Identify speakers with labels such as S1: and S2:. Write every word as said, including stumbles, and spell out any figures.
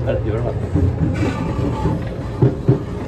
S1: あれ、言わなかった。